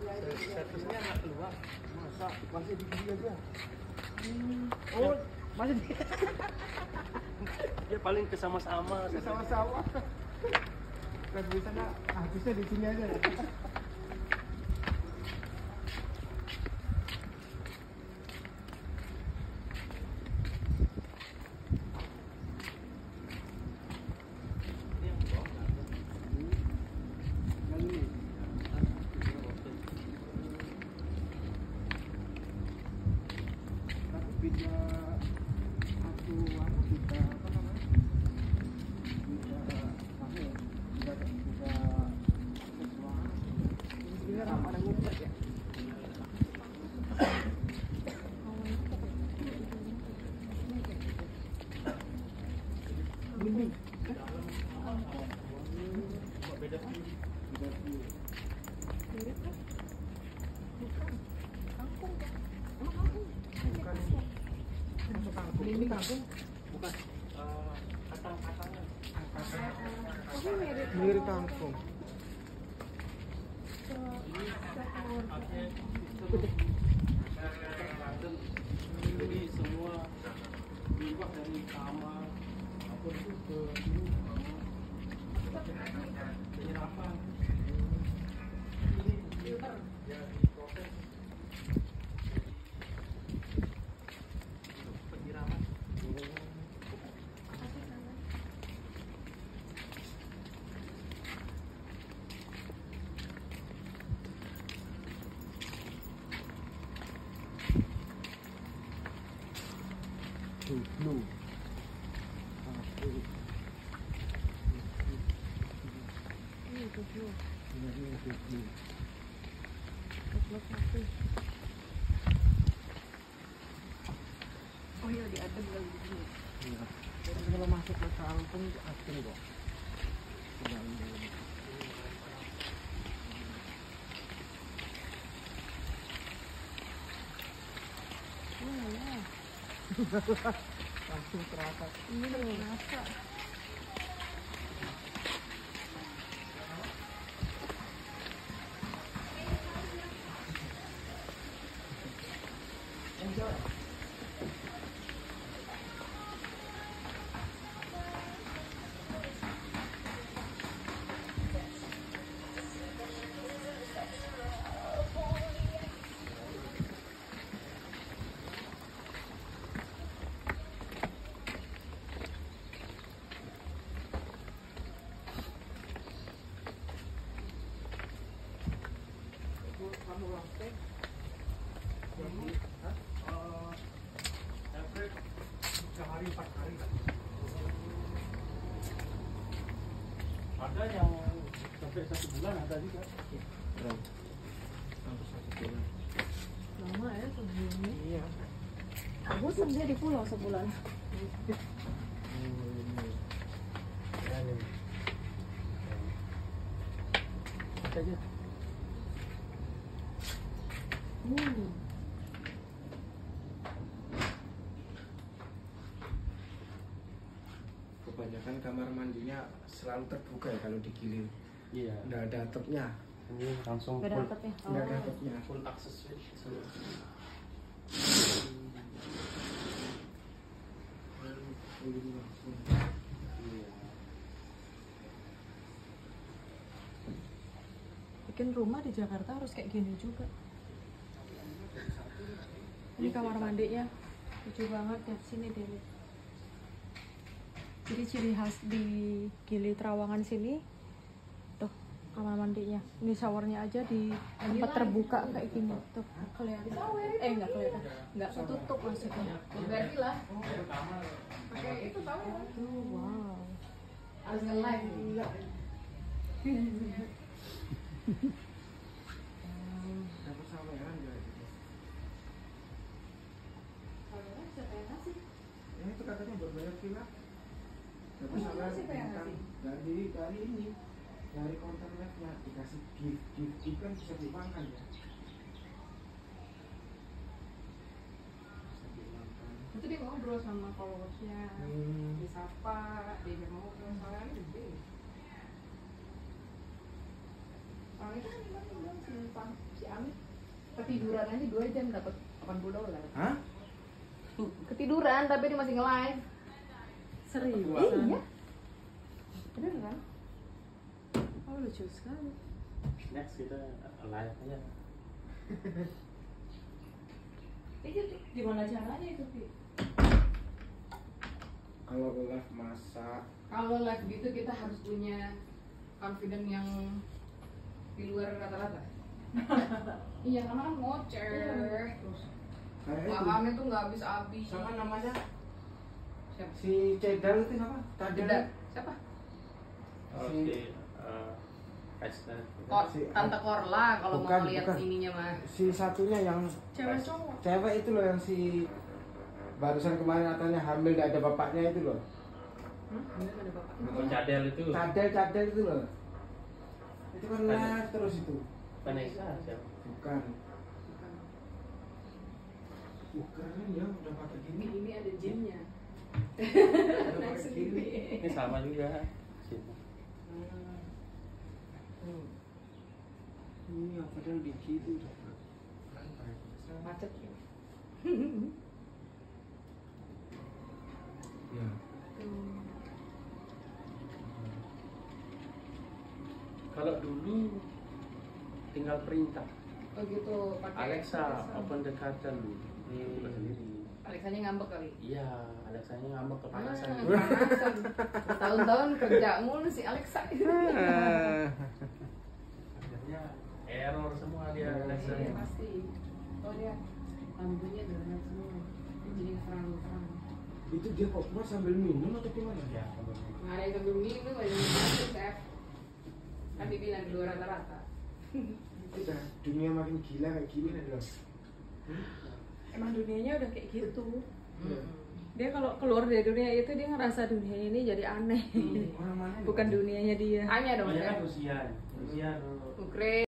Servisnya nggak keluar. Masa masih di sini aja. Oh, masih di... Dia paling kesama-sama. Sama-sama. Kan biasanya habisnya di sini aja. Ini kampung bukan kacang-kacangan. Mirip kangkung. Jadi semua limbah dari kamar apa itu ke penyerapan. Ini filter ya diproses. Penyiraman. Blue. Oh iya, diadem lagi di sini. Iya. Jadi kalau masuk ke kampung itu asli kok. Tidak ini. Oh ya, Langsung terasa. ini udah rasa. Kamu langsung. Average 3 hari 4 hari lah. Ada yang sampai 1 bulan ada juga. Sampai 1 bulan. Lama ya sebelumnya. Iya. Bosan dia di pulau sebulan. Saja. Kebanyakan kamar mandinya selalu terbuka ya kalau digilir. Iya. Nggak ada atapnya. Ini langsung Gak ada full, atapnya. Nggak ada atapnya. full akses. Ini langsung. Iya. Bikin rumah di Jakarta harus kayak gini juga. Ini kamar mandinya lucu banget ya, sini deh. Jadi ciri khas di Gili Trawangan sini, tuh kamar mandinya. Ini showernya aja di tempat terbuka kayak gini, tuh kelihatan. Nggak kelihatan, nggak ketutup maksudnya. Berarti lah. Pakai itu tahu. Tuh, wow. Harus nge-live. Dapat saweran nggak gitu? Siapa yang ngasih? Ini tuh katanya berbayar villa. Dapat Oh, saweran siapa yang bintang ngasih? dari ini, dari konten live-nya dikasih gift kan bisa dimakan ya. Itu dia ngobrol sama followersnya, disapa, dia mau ngobrol soalnya gede. Orang itu kan bilang si Amit ketiduran aja 2 jam dapat $80. Hah? Ketiduran tapi dia masih nge-live. Serius? Iya. Bener kan? Oh lucu sekali. Next kita live aja. Gimana caranya itu, Pi? Kalau live masak. Kalau live gitu kita harus punya confident yang di luar rata-rata. Iya karena kan ngoceh. Terus Kayak itu. pahamnya tuh nggak habis-habis. Siapa namanya? Siapa? Si Cedal itu apa? Jeda. Siapa? Oh, Si- si Esther. Tante Korla kalau Bukan, mau lihat bukan. ininya mah. Si satunya yang Cewek cowok. cewek itu loh, yang si barusan kemarin katanya hamil gak ada bapaknya itu loh. Bener ada bapak. Oh, Cadel itu. Cadel itu loh. Itu kan live terus itu. Vanessa siapa? Bukan. Keren ya, udah pakai gini. Ini ada jinnya. Udah pakai gini. Ini sama juga. Siapa? Ini apa padahal di gitu udah. Macet ya. Ya. Kalau dulu tinggal perintah. Oh gitu pakai Alexa, open the curtain. Ini bukan sendiri. Alexanya ngambek kali. Iya, Alexanya ngambek kepanasan. Kepanasan. Tahun-tahun kerja mulu si Alexa. Akhirnya error semua dia Alexa. Iya pasti. Oh dia lampunya gelap semua. Dia jadi terang-terang. Itu dia kok cuma sambil minum atau gimana? Ya, Nggak ada yang sambil minum, ada yang minum, chef. Kan dibilang di luar rata-rata. Udah dunia makin gila kayak gini nih loh. Emang dunianya udah kayak gitu. Iya. Dia kalau keluar dari dunia itu dia ngerasa dunia ini jadi aneh. Orang mana? Bukan dunianya dia. Tanya dong, Banyak chef. kan Rusia dulu. Ukraina.